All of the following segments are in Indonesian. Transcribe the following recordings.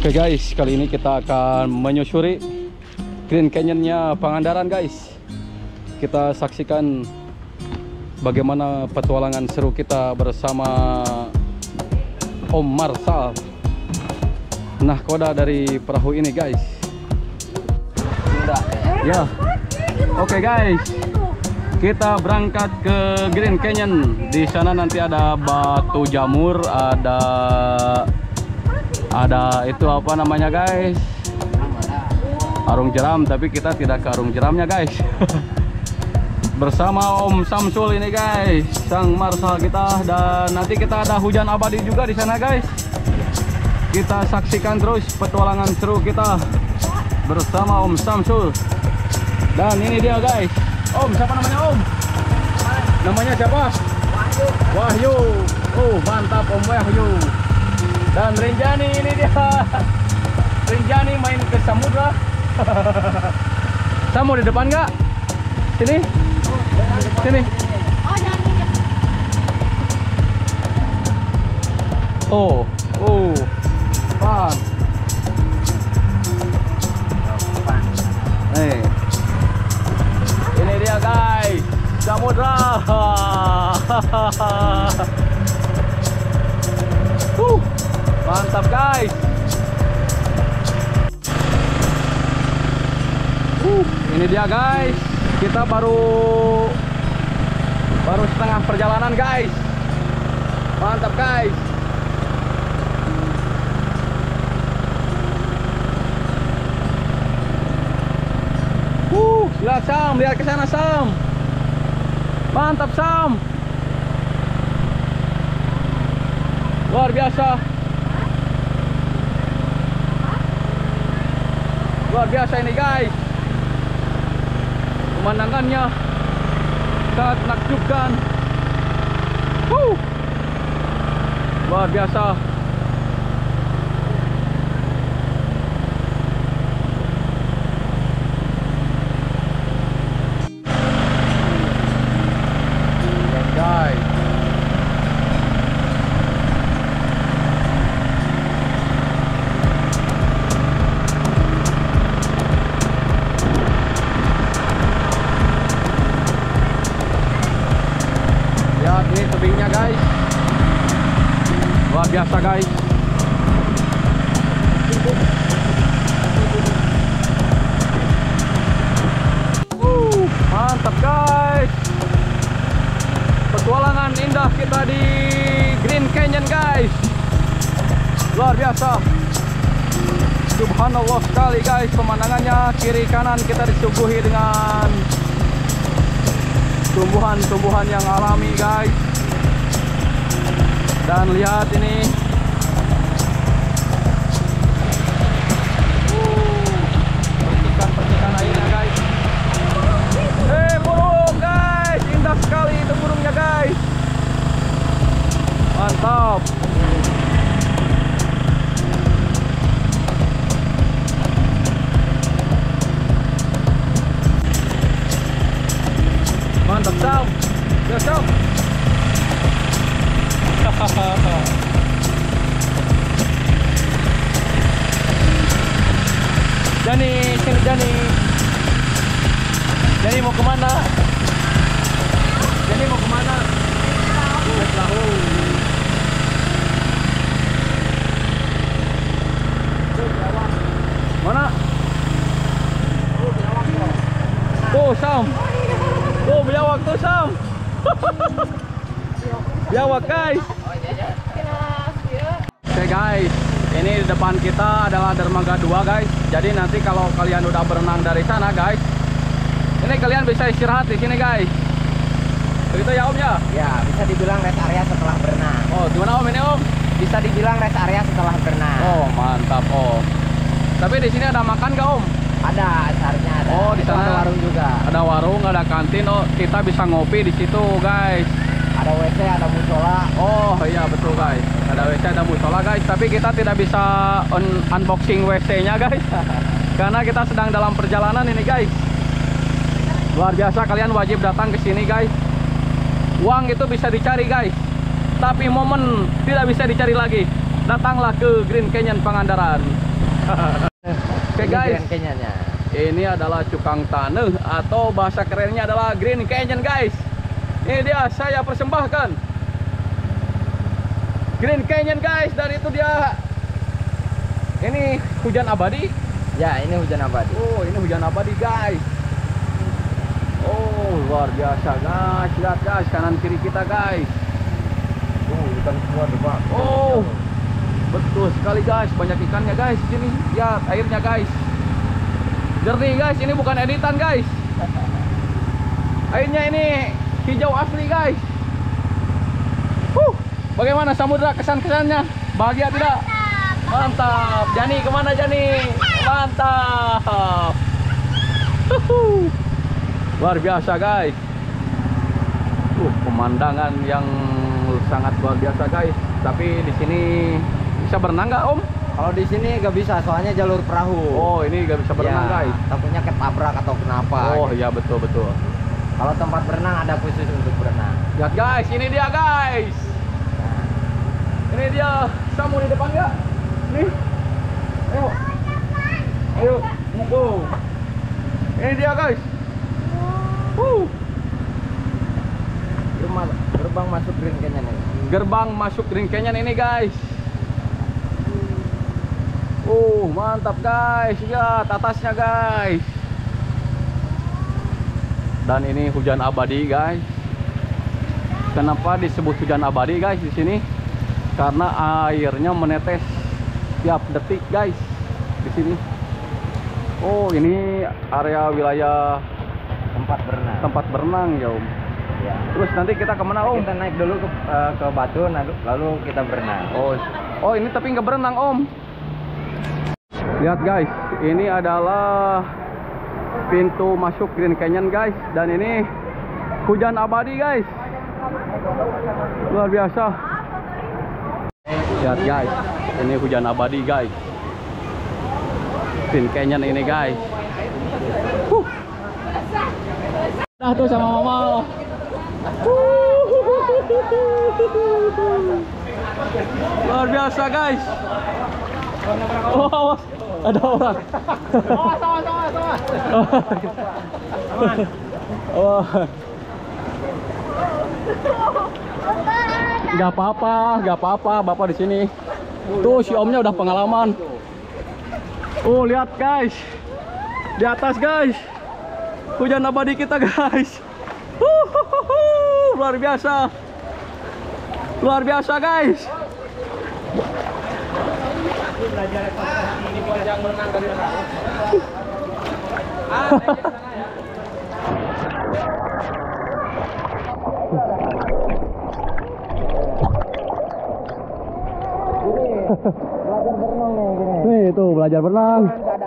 Oke guys, kali ini kita akan menyusuri Green Canyon-nya Pangandaran guys. Kita saksikan bagaimana petualangan seru kita bersama Om Marshall. Nahkoda dari perahu ini guys. Ya, oke guys, kita berangkat ke Green Canyon. Di sana nanti ada batu jamur, ada itu apa namanya guys, arung jeram, tapi kita tidak ke arung jeramnya guys. Bersama Om Samsul ini guys, sang Marshall kita, dan nanti kita ada hujan abadi juga di sana guys. Kita saksikan terus petualangan seru kita bersama Om Samsul. Dan ini dia guys, Om, siapa namanya Om? Namanya siapa? Wahyu. Wahyu. Oh mantap Om Wahyu. Dan Rinjani ini dia. Rinjani main ke samudra. Saya mau di depan nggak? Sini. Sini. Oh, pan. Nih. Ini dia guys, samudra. Mantap guys. Ini dia guys. Kita baru setengah perjalanan guys. Mantap guys. Lihat Sam, lihat ke sana Sam. Mantap Sam. Luar biasa. Luar biasa ini guys. Pemandangannya sangat menakjubkan. Luar biasa. Guys. Lihat ini tebingnya guys. Luar biasa guys. Mantap guys. Petualangan indah kita di Green Canyon guys. Luar biasa. Subhanallah sekali guys pemandangannya. Kiri kanan kita disuguhi dengan tumbuhan-tumbuhan yang alami guys. Dan lihat ini, percikan airnya guys. Burung guys, indah sekali itu burungnya guys. Mantap. Mantap Sam. Ya Sam. Jani, sini Jani. Jani mau kemana? Jani mau kemana? Naik perahu. Mana? Tuh Sam. Tuh biawak tuh Sam. Biawak guys. Oke guys, ini di depan kita adalah dermaga 2 guys. Jadi nanti kalau kalian udah berenang dari sana guys, ini kalian bisa istirahat di sini guys. Begitu ya Om ya? Ya, bisa dibilang rest area setelah berenang. Oh, gimana Om ini Om? Bisa dibilang rest area setelah berenang. Oh, mantap Om. Tapi di sini ada makan nggak Om? Ada, seharusnya ada. Oh, di sana ada warung juga. Ada warung, ada kantin. Oh, kita bisa ngopi di situ guys. Ada WC, ada musola. Oh iya betul guys. Ada WC, ada musola guys. Tapi kita tidak bisa unboxing WC-nya guys. Karena kita sedang dalam perjalanan ini guys. Luar biasa, kalian wajib datang ke sini guys. Uang itu bisa dicari guys, tapi momen tidak bisa dicari lagi. Datanglah ke Green Canyon Pangandaran. Oke guys, Grand Canyon-nya. ini adalah cukang tanah atau bahasa kerennya adalah Green Canyon guys. Ini dia saya persembahkan Green Canyon guys, dan itu dia. Ini hujan abadi. Ya, ini hujan abadi. Oh, ini hujan abadi guys. Oh, luar biasa guys. Lihat guys, kanan kiri kita guys. Ikan semua Pak. Oh, betul sekali guys, banyak ikannya guys di sini. Lihat airnya guys. Jernih guys, ini bukan editan guys. Airnya ini hijau asli guys. Bagaimana samudra kesan-kesannya? Bahagia tidak? Mantap. Jani kemana Jani? Mantap. Luar biasa guys. Pemandangan yang sangat luar biasa guys. Tapi di sini bisa berenang nggak Om? Kalau di sini nggak bisa, soalnya jalur perahu. Oh, ini nggak bisa berenang guys. Takutnya ketabrak atau kenapa. Oh gitu. iya, betul betul. Kalau tempat berenang ada khusus untuk berenang. Lihat guys, ini dia guys. Ini dia, Samu di depan nggak? Nih, ayo, ayo, go. Ini dia guys. Gerbang masuk Green Canyon ini. Gerbang masuk Green Canyon ini guys. Mantap guys. Lihat atasnya guys. Dan ini hujan abadi guys. Kenapa disebut hujan abadi guys di sini? Karena airnya menetes tiap detik guys di sini. Oh, ini area wilayah tempat berenang ya Om. Ya. Terus nanti kita kemana Om? Kita naik dulu ke batu, lalu kita berenang. Oh ini tapi nggak berenang Om. Lihat guys, ini adalah pintu masuk Green Canyon guys. Dan ini hujan abadi guys. Luar biasa. Lihat guys, ini hujan abadi guys. Green Canyon ini guys. Nah tuh sama mama. Luar biasa guys. Oh, awas. Ada orang. Sama. Oh. Gak apa-apa, Bapak di sini. Tuh si Omnya udah pengalaman. Oh, lihat guys. Di atas guys. Hujan abadi kita guys. Luar biasa. Luar biasa guys. Belajar berenang nih gini. Nih tuh belajar berenang.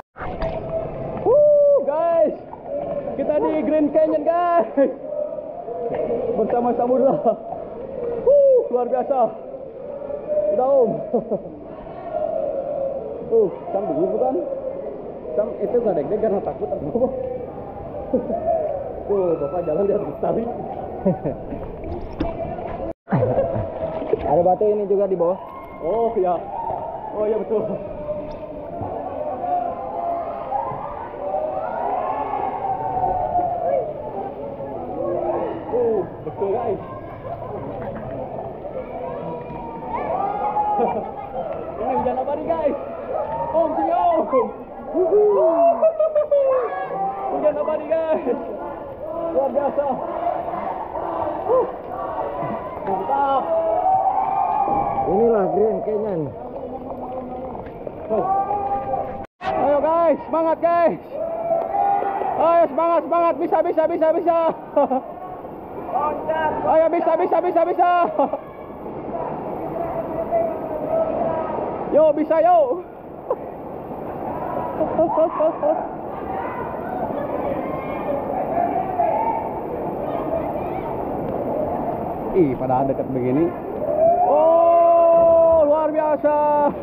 Guys, kita di Green Canyon guys. Bersama samudra. Luar biasa. Udah Om. Sam dulu bukan? Sam itu nggak deg-deg karena takut atau apa? Bapak jalan lihat lestari. Ada batu ini juga di bawah. Oh ya. Oh ya betul. Betul guys. Ini hujan abadi guys. Om sini Om. Hujan abadi guys. Luar biasa. Mantap. Inilah Green Canyon. Ayo guys, semangat guys. Ayo semangat, bisa. Ayo bisa. Yo, bisa yo. Ih, padahal dekat begini. Oh, luar biasa.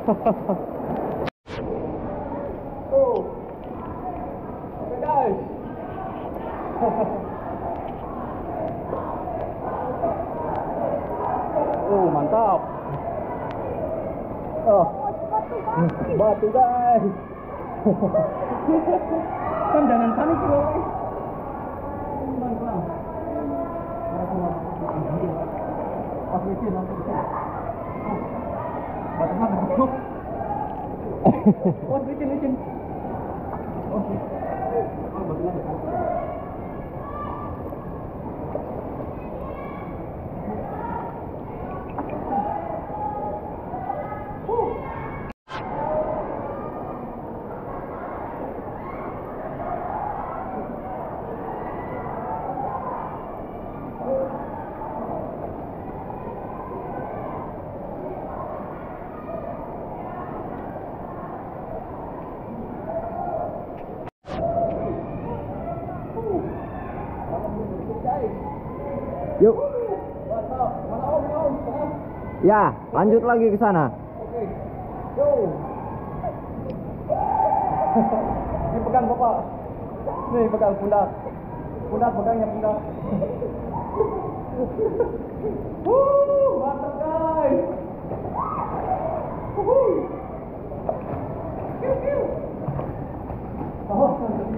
Oke guys. Mantap. Batu guys. Kan jangan panik loh. Oh, licin. Yuk. Ya, lanjut lagi ke sana. Oke. Yo. Ini pegang Bapak. Nih pegang pundak. Pundak pegangnya pundak. Mantap guys. Oh,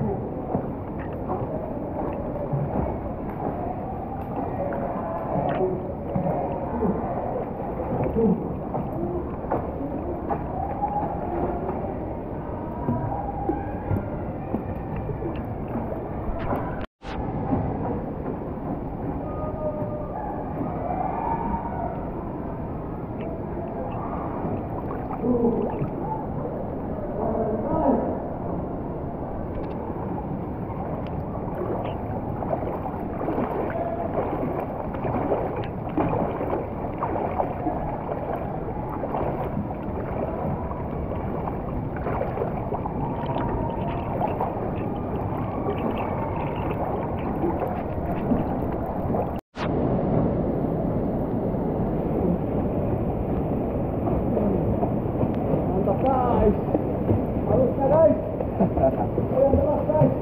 guys. Harusnya guys. Yang jelas guys.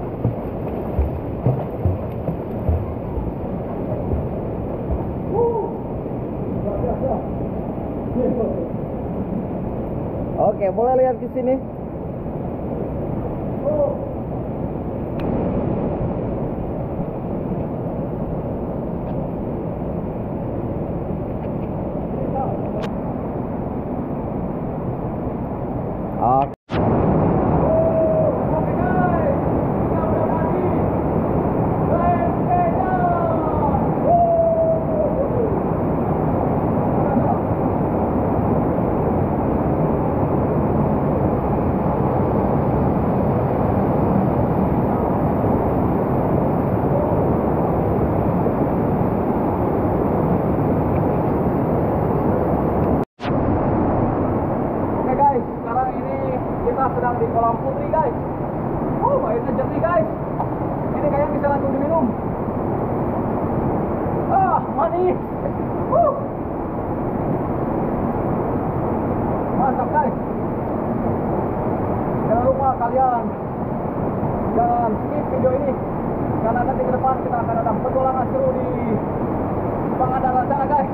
Oke, boleh lihat ke sini. Oke. Sedang di kolam putri guys. Airnya jernih guys. Ini kayaknya bisa langsung diminum. Manis. Mantap guys. Jangan lupa kalian jangan skip video ini karena nanti ke depan kita akan ada petualangan seru di Pangandaran sana guys.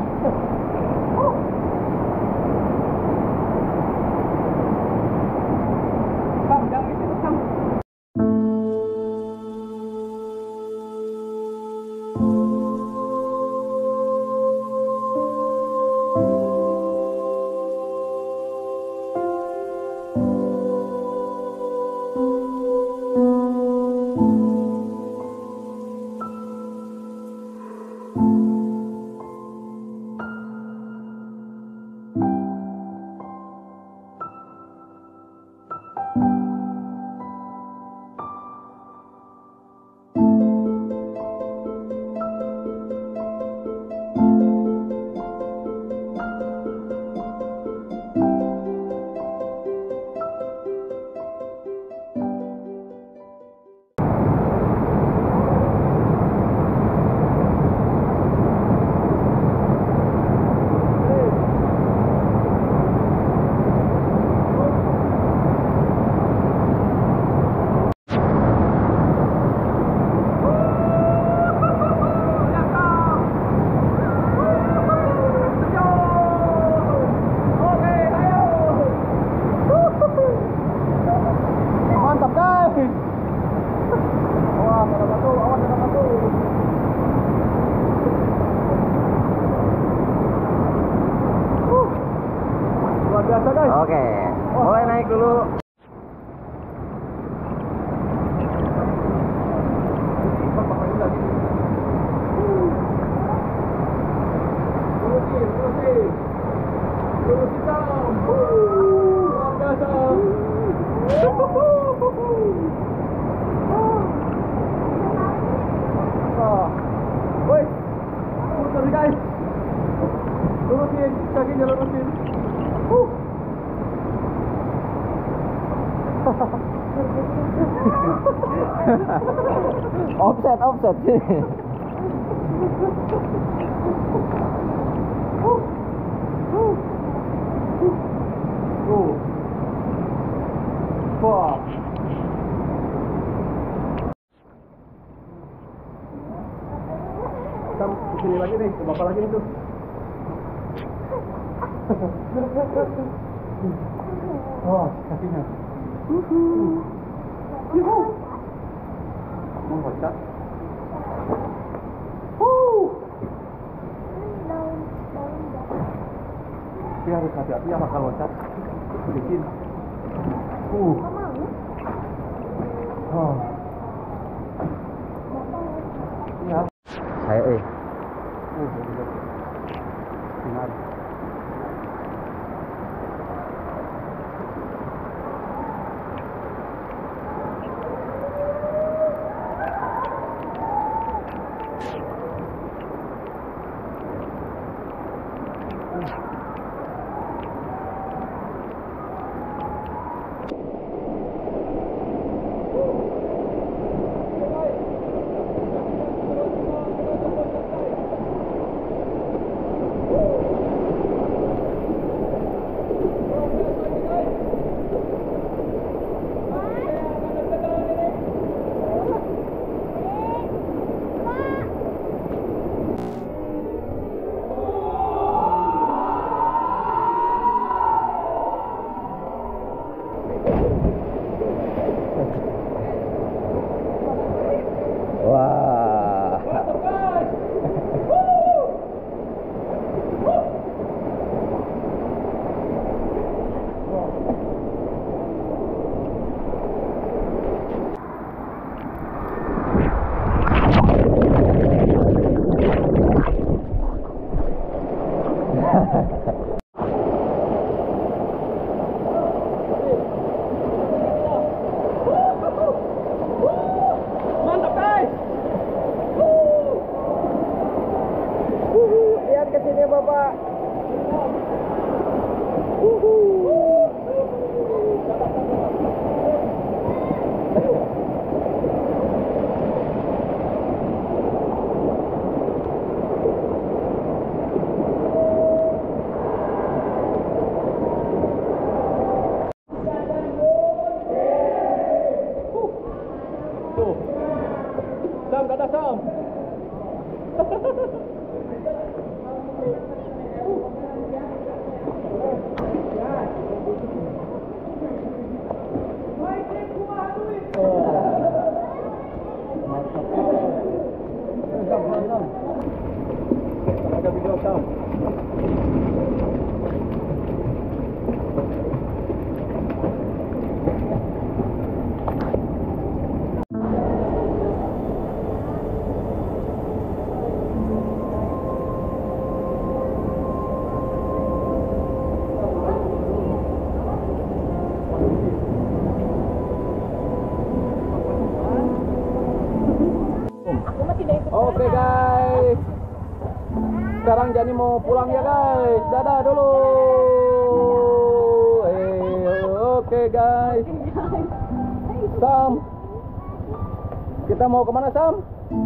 guys. Wah, ada batu, awas ada batu. Luar biasa guys. Oke, mulai naik dulu. Guys, lurusin kakinya, lurusin. Offset. Wah. Kita kesini lagi nih, ke bapak lagi nih tuh. Oh, kakinya. Mau loncat? Tapi harus hati-hati ya bakal loncat. Bikin. Oh. Ya. Saya Benar. Wah. Mantap guys. Lihat ke sini Bapak. Tuh. Sam, dadah Sam. Ada video Sam. Oke guys, sekarang Jani mau pulang ya guys. Dadah dulu. Oke guys. Sam, kita mau kemana Sam?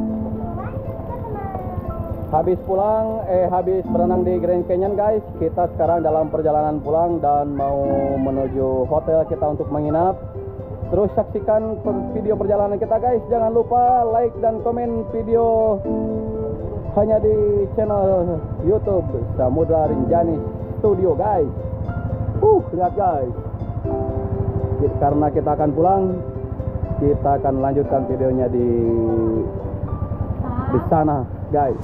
Habis pulang, habis berenang di Grand Canyon guys. Kita sekarang dalam perjalanan pulang dan mau menuju hotel kita untuk menginap. Terus saksikan video perjalanan kita guys. Jangan lupa like dan komen video hanya di channel YouTube Samudra Rinjani Studio guys. Lihat guys. Karena kita akan pulang, kita akan lanjutkan videonya di sana guys.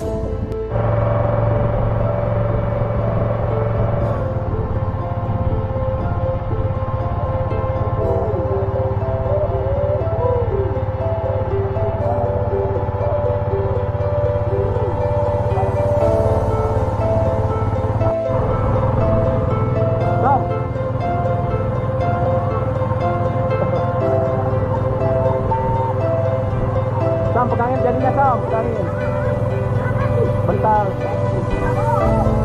Sam, pegangin jadinya Sam, pegangin. Bentar.